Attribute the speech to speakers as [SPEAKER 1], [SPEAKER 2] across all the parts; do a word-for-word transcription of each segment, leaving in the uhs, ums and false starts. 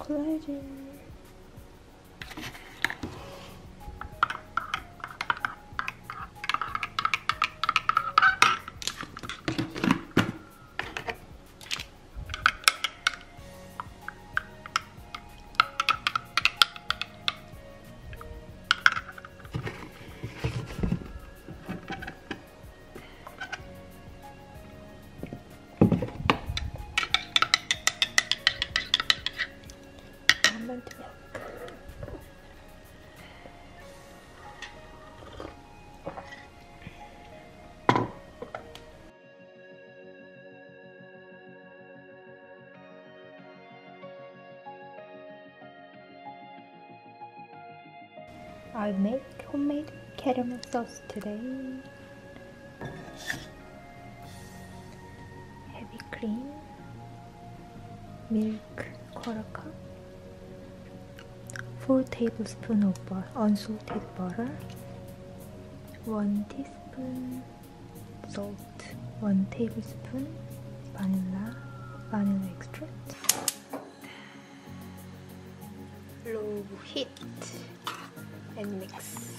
[SPEAKER 1] collagen. Almond milk. I'll make homemade caramel sauce today. Heavy cream, milk quarter cup, four tablespoons of butter, unsalted butter, one teaspoon salt, one tablespoon vanilla, vanilla extract. Low heat and mix.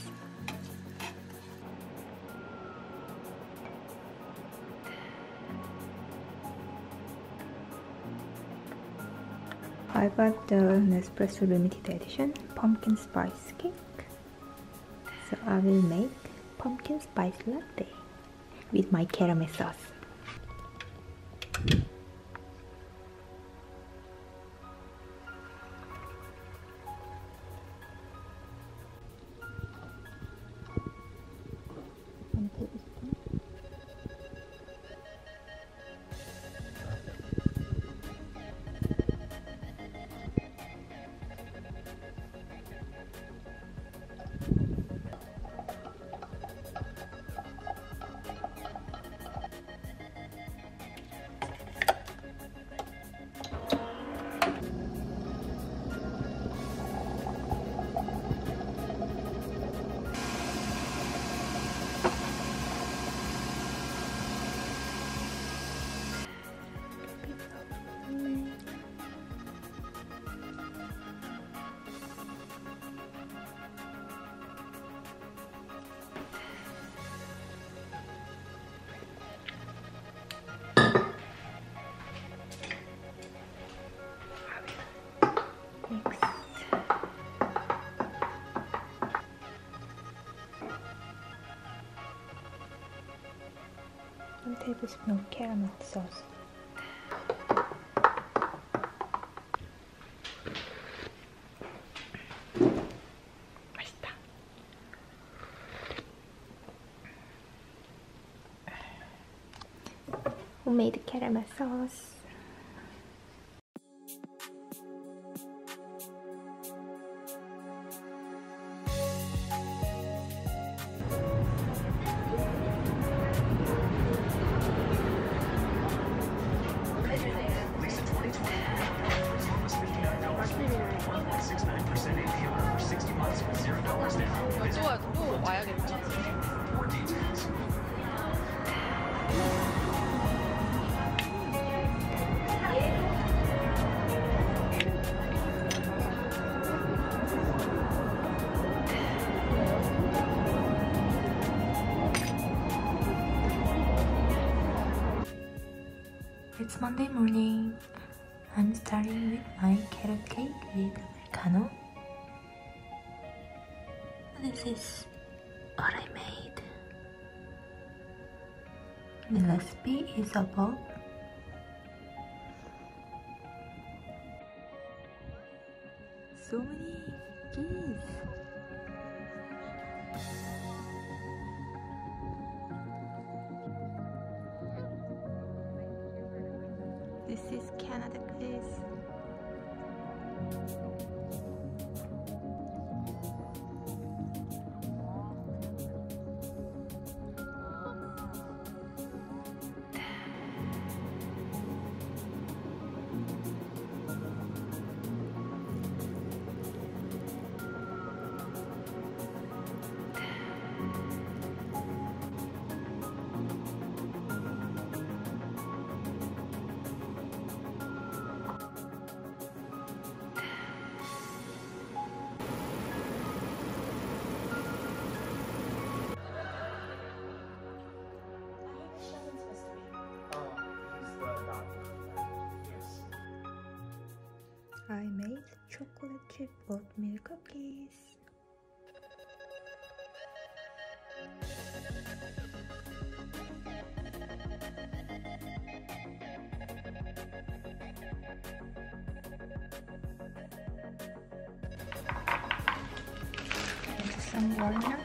[SPEAKER 1] I got the Nespresso limited edition pumpkin spice cake, so I will make pumpkin spice latte with my caramel sauce. One tablespoon. Mix. One tablespoon of caramel sauce. 맛있다. Homemade caramel sauce.
[SPEAKER 2] 여주가 또 와야겠다.
[SPEAKER 1] It's Monday morning. I'm starting with my carrot cake with Americano. This is what I made. The recipe is above. So many keys. This is Canada Goose. chocolate chip oatmeal cookies. And some walnut.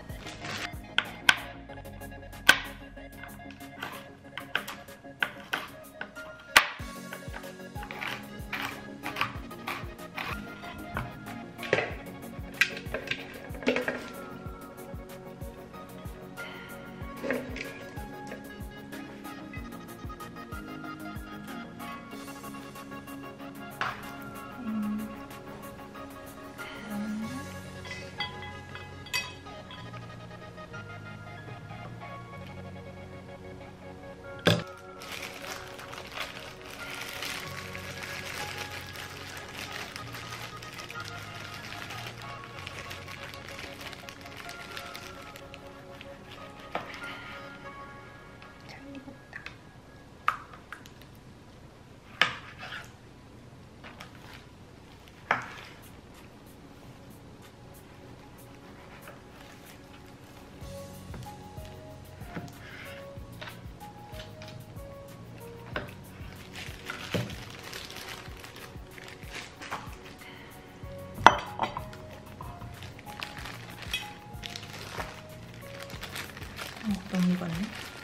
[SPEAKER 1] 어, 너무 익었네.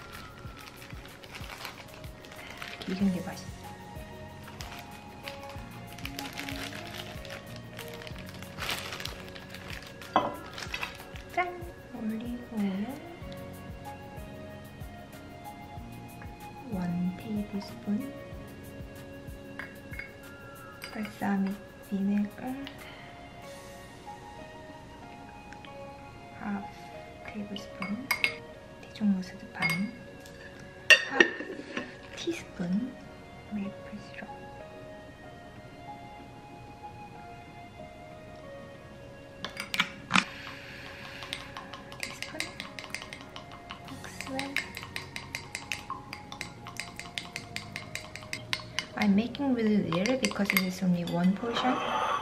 [SPEAKER 1] 익은 게 맛있어. 짠! 올리브오일 원 테이블스푼, 발사믹 비네거 하프 테이블스푼, 디종 머스드 반, 하프 티스푼 메이플 시럽, 티스푼 옥스웰. I'm making really little because it is only one portion.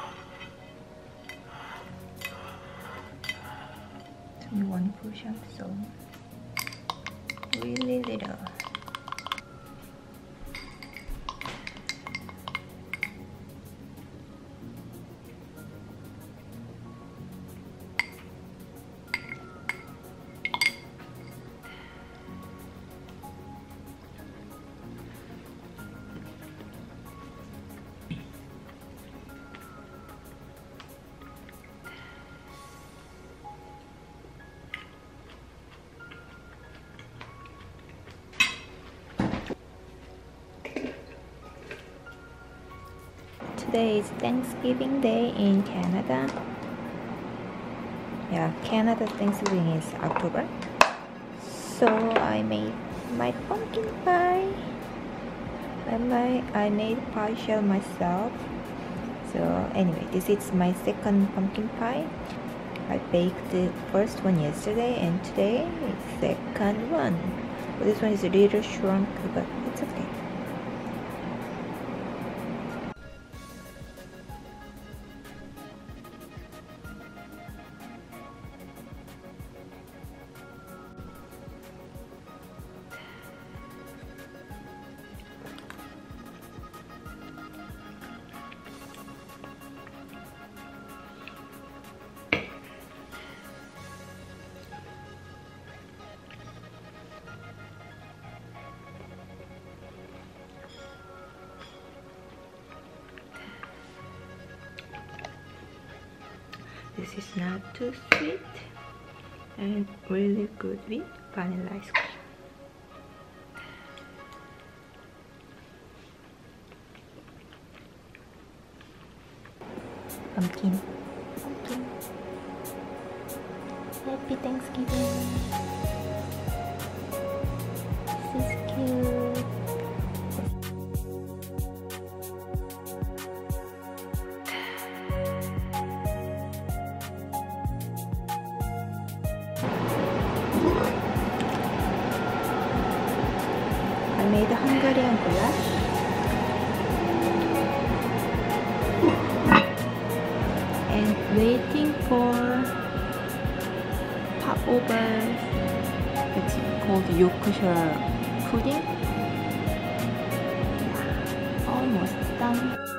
[SPEAKER 1] It's only one portion, so really little. Today is Thanksgiving Day in Canada. Yeah, Canada Thanksgiving is October. So I made my pumpkin pie. And I, I made pie shell myself. So anyway, this is my second pumpkin pie. I baked the first one yesterday and today is the second one. But this one is a little shrunk, but it's okay. This is not too sweet and really good with vanilla ice cream. Pumpkin. Pumpkin. Happy Thanksgiving. This is cute. I made a Hungarian goulash. waiting for popover. It's called Yorkshire pudding. Yeah, almost done.